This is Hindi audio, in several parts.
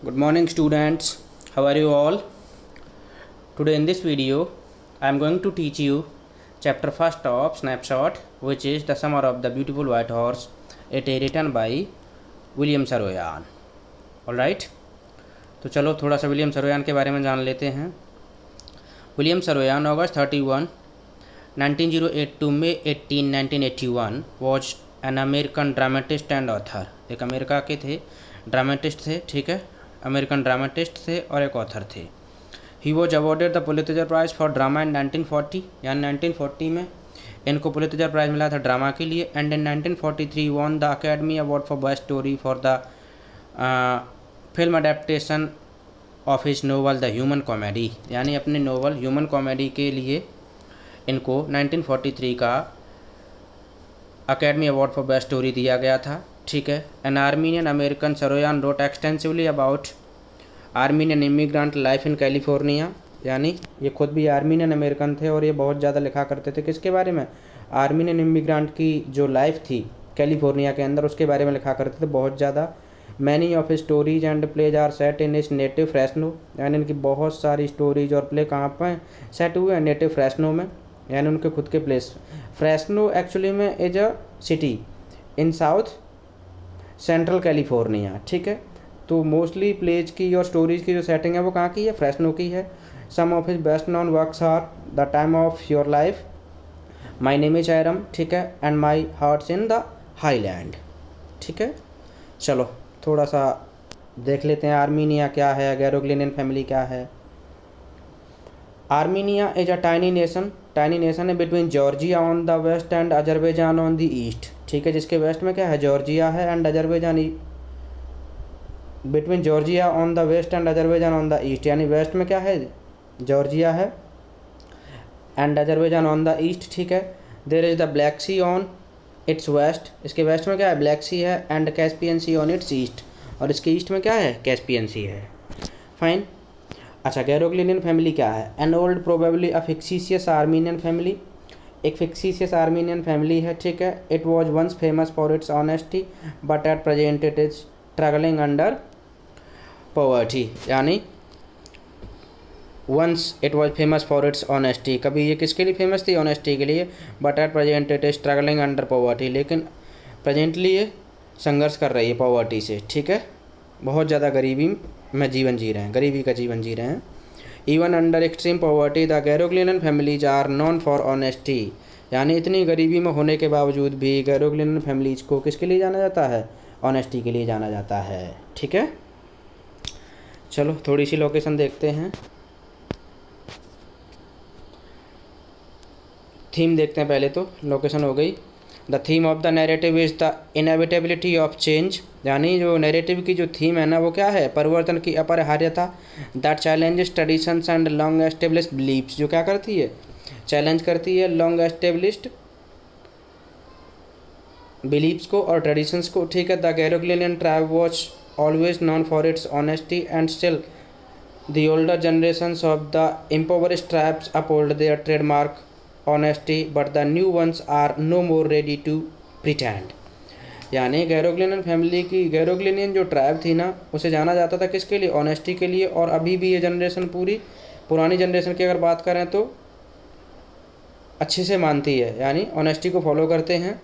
Good morning students, how are you all? Today in this video I am going to teach you chapter first of Snapshot, which is the summer of the beautiful white horse. It is written by William Saroyan. Alright, तो चलो थोड़ा सा विलियम सरोयान के बारे में जान लेते हैं. William Saroyan August 31, 1908 to May 18, 1981 was an American dramatist and author. एक अमेरिका के थे, ड्रामेटिस्ट थे, ठीक है, अमेरिकन ड्रामेटिस्ट थे और एक ऑथर थे. He was awarded the Pulitzer prize for drama in 1940, यानी 1940 में इनको पुलित्ज़र प्राइज़ मिला था ड्रामा के लिए. And in 1943 won the academy award for best story for the film adaptation of his novel the human comedy, यानी अपने नोवेल ह्यूमन कॉमेडी के लिए इनको 1943 का academy award for best story दिया गया था. ठीक है. An Armenian American Saroyan wrote extensively about Armenian immigrant life in California, यानी ये खुद भी आर्मीनियन अमेरिकन थे और ये बहुत ज़्यादा लिखा करते थे. किसके बारे में? आर्मीनियन इमिग्रेंट की जो लाइफ थी कैलिफोर्निया के अंदर, उसके बारे में लिखा करते थे बहुत ज़्यादा. Many of stories and plays are set in his native Fresno, यानी इनकी बहुत सारी स्टोरीज और प्ले कहाँ पर सेट हुए हैं? नेटिव फ्रेस्नो में, यानी उनके खुद के प्लेस. फ्रेस्नो एक्चुअली में is a city in south central California. ठीक है. तो मोस्टली प्लेज की और स्टोरीज की जो सेटिंग है वो कहाँ की है? फ्रेस्नो की है. Some of his best known works are the time of your life, my name is Aram, ठीक है, and my heart's in the highland. ठीक है. चलो थोड़ा सा देख लेते हैं आर्मीनिया क्या है, गैरोग्लिनियन फैमिली क्या है. Armenia is a tiny nation है between Georgia on the west and Azerbaijan on the east. ठीक है. जिसके वेस्ट में क्या है? जॉर्जिया है and Azerbaijan, between Georgia on the west and Azerbaijan on the east, यानी वेस्ट में क्या है? जॉर्जिया है and Azerbaijan on the east. ठीक है. There is the black sea on its west, इसके वेस्ट में क्या है? ब्लैक सी है. And Caspian sea on its east, और इसके ईस्ट में क्या है? कैस्पियन सी है. फाइन. अच्छा, गैरोग्लिनियन फैमिली क्या है? An old probably a fictitious Armenian family, एक फिक्सिशियस आर्मीनियन फैमिली है. ठीक है. It was once famous for its honesty but at present it is struggling under poverty, यानी once it was famous for its honesty, कभी ये किसके लिए फेमस थी? ऑनेस्टी के लिए. But at present it is struggling under poverty, लेकिन प्रेजेंटली ये संघर्ष कर रही है पॉवर्टी से. ठीक है. बहुत ज़्यादा गरीबी में जीवन जी रहे हैं, गरीबी का जीवन जी रहे हैं. Even under extreme poverty the Garoghlanian families are known for honesty, यानी इतनी गरीबी में होने के बावजूद भी गैरोग्लिनियन फैमिलीज को किसके लिए जाना जाता है? ऑनेस्टी के लिए जाना जाता है. ठीक है. चलो थोड़ी सी लोकेशन देखते हैं, थीम देखते हैं. पहले तो लोकेशन हो गई. The theme of the narrative is the inevitability of change, यानी जो नैरेटिव की जो थीम है ना वो क्या है? परिवर्तन की अपरिहार्यता. That challenges traditions and long established beliefs, जो क्या करती है? चैलेंज करती है लॉन्ग एस्टेब्लिश्ड बिलीफ्स को और ट्रेडिशंस को. ठीक है. The Garoghlanian tribe was always known for its honesty and still the older generations of the impoverished tribes uphold their trademark honesty but the new ones are no more ready to pretend, यानी गैरोग्लिनियन फैमिली की, गैरोग्लिनियन जो ट्राइब थी ना उसे जाना जाता था किसके लिए? ऑनेस्टी के लिए. और अभी भी ये जनरेशन पूरी पुरानी जनरेशन की अगर बात करें तो अच्छे से मानती है, यानी ऑनेस्टी को फॉलो करते हैं.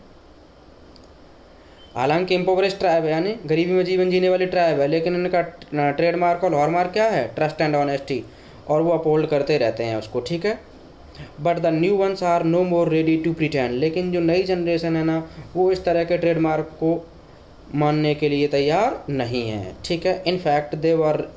हालांकि इम्पोवरिश ट्राइब है, यानी गरीबी में जीवन जीने वाली ट्राइब है, लेकिन इनका ट्रेडमार्क और हॉलमार्क क्या है? ट्रस्ट एंड ऑनेस्टी, और वो अपहोल्ड करते रहते हैं उसको. ठीक है. But the new ones are no more ready to pretend, लेकिन जो नई जनरेशन है ना वो इस तरह के ट्रेडमार्क को मानने के लिए तैयार नहीं है. ठीक है. In fact there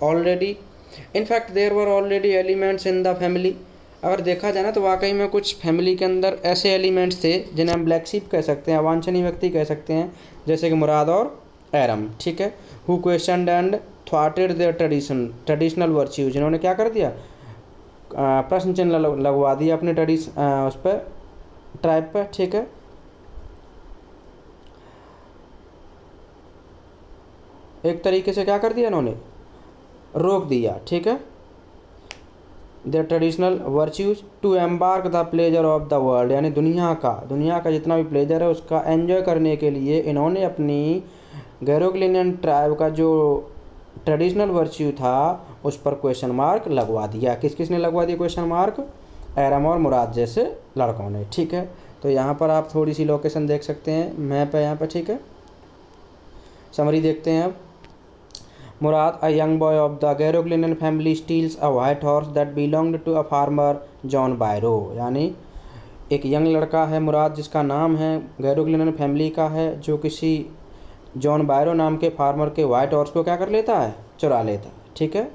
were already elements in the family, अगर देखा जाए ना तो वाकई में कुछ फैमिली के अंदर ऐसे एलिमेंट्स थे जिन्हें हम ब्लैक शीप कह सकते हैं, अवांछनीय व्यक्ति कह सकते हैं, जैसे कि मुराद और एरम. ठीक है. हु क्वेश्चनड एंड थ्वाटेड देयर ट्रेडिशनल वर्च्यूज, जिन्होंने क्या कर दिया? प्रश्न चिन्ह लगवा दिया अपने उस पर ट्राइब पर. ठीक है. एक तरीके से क्या कर दिया इन्होंने? रोक दिया. ठीक है. Their traditional virtues to embark the pleasure of the world, यानी दुनिया का जितना भी प्लेजर है उसका एंजॉय करने के लिए इन्होंने अपनी गैरोग्लिनियन ट्राइब का जो ट्रेडिशनल वर्च्यू था उस पर क्वेश्चन मार्क लगवा दिया। किस किसने लगवा दिया क्वेश्चन मार्क? एरम और मुराद जैसे लड़कों ने, ठीक है। तो यहाँ पर आप थोड़ी सी लोकेशन देख सकते हैं, मैप है यहाँ पर, ठीक है। समरी देखते हैं अब। Mourad, a young boy of the Garoghlanian family, steals a white horse that belonged to a farmer John Byro. यानी एक यंग लड़का है मुराद जिसका नाम है, गैरोग्लिनन फैमिली का है, जो किसी जॉन बायरो नाम के फार्मर के वाइट हॉर्स को क्या कर लेता है? चुरा लेता है, ठीक है।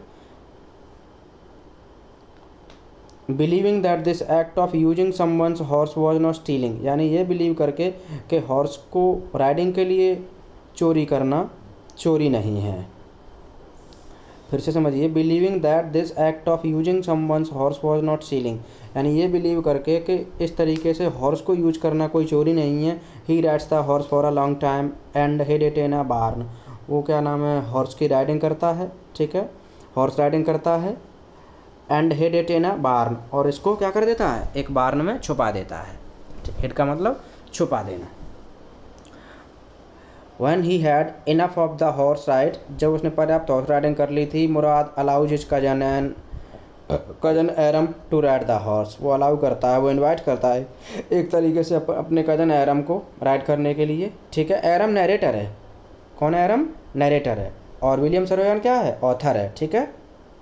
Believing that this act of using someone's horse was not stealing, यानी ये बिलीव करके कि हॉर्स को राइडिंग के लिए चोरी करना चोरी नहीं है। फिर से समझिए, believing that this act of using someone's horse was not stealing, यानी ये बिलीव करके कि इस तरीके से हॉर्स को यूज करना कोई चोरी नहीं है। He rides the horse for a long time and hid it in a barn, वो क्या नाम है, हॉर्स की राइडिंग करता है, ठीक है, हॉर्स राइडिंग करता है। And hid it in a barn, और इसको क्या कर देता है? एक बार्न में छुपा देता है। हिड का मतलब छुपा देना। When he had enough of the horse ride, जब उसने पर्याप्त हॉर्स राइडिंग कर ली थी, Mourad allows his cousin Aram to ride the horse, वो अलाउ करता है, वो इनवाइट करता है एक तरीके से अपने कज़न एरम को राइड करने के लिए, ठीक है। एरम नरेटर है। कौन है एरम? नरेटर है। और विलियम सरोयान क्या है? ऑथर है, ठीक है।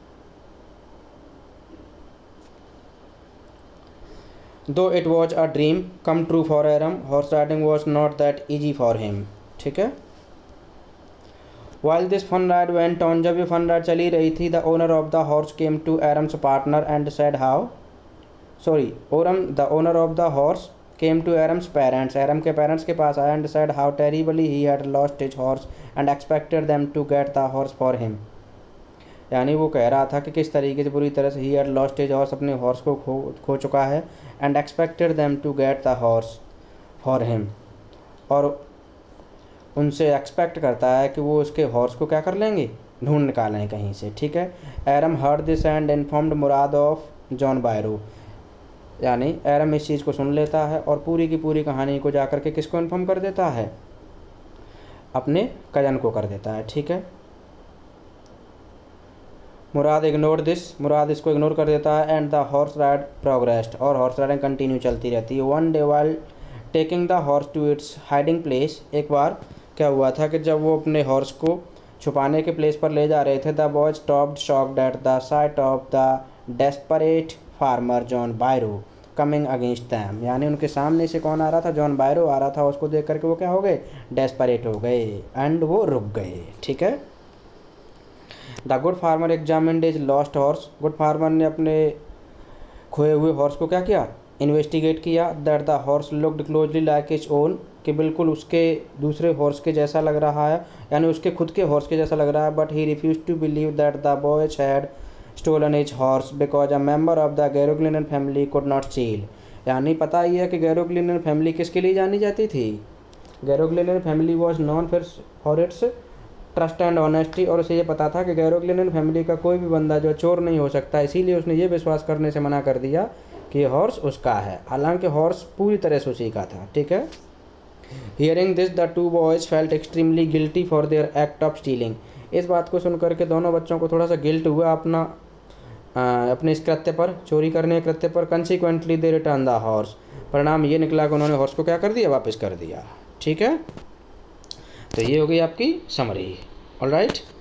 Though it was a dream come true for Aram, horse riding was not that easy for him, ठीक है। While this fun ride went on, जब ये फन राइड चली रही थी, the owner of the horse came to Aram's partner and said the owner of the horse came to Aram's parents, Aram के parents के पास आया and said how terribly he had lost his horse and expected them to get the horse for him, यानी वो कह रहा था कि किस तरीके से बुरी तरह से he had lost his horse, अपने हॉर्स को खो चुका है। And expected them to get the horse for him, और उनसे एक्सपेक्ट करता है कि वो उसके हॉर्स को क्या कर लेंगे? ढूंढ निकालें कहीं से, ठीक है। Aram heard this and informed Mourad of John Byro, यानी एरम इस चीज़ को सुन लेता है और पूरी की पूरी कहानी को जाकर के किसको इन्फॉर्म कर देता है? अपने कज़न को कर देता है, ठीक है। मुराद इग्नोर दिस, मुराद इसको इग्नोर कर देता है। And the horse ride progressed, और हॉर्स राइडिंग कंटिन्यू चलती रहती है। One day while taking the horse to its hiding place, एक बार क्या हुआ था कि जब वो अपने हॉर्स को छुपाने के प्लेस पर ले जा रहे थे, the boy stopped shocked at the sight of the desperate farmer John Byro coming against them, यानी उनके सामने से कौन आ रहा था? जॉन बायरो आ रहा था। उसको देख करके वो क्या हो गए? डेस्परेट हो गए एंड वो रुक गए, ठीक है। The good farmer examined his lost horse, good farmer ने अपने खोए हुए हॉर्स को क्या किया? इन्वेस्टिगेट किया। That the horse looked closely like his own, कि बिल्कुल उसके दूसरे हॉर्स के जैसा लग रहा है, यानी उसके खुद के हॉर्स के जैसा लग रहा है। But he refused to believe that the boys had stolen his horse because a member of the Garoghlanian family could not steal, यानी पता ही है कि गैरोग्लिनन फैमिली किसके लिए जानी जाती थी? Garoghlanian family was known for its trust and honesty, और उसे ये पता था कि गैरोग्लिनन फैमिली का कोई भी बंदा जो चोर नहीं हो सकता, इसीलिए उसने ये विश्वास करने से मना कर दिया कि ये हॉर्स उसका है, हालांकि हॉर्स पूरी तरह से उसी का था, ठीक है। Hearing this the two boys felt extremely guilty for their act of stealing, इस बात को सुनकर के दोनों बच्चों को थोड़ा सा गिल्ट हुआ अपने इस कृत्य पर, चोरी करने के कृत्य पर। Consequently they return the horse, परिणाम ये निकला कि उन्होंने हॉर्स को क्या कर दिया? वापस कर दिया, ठीक है। तो ये हो गई आपकी समरी, ऑलराइट।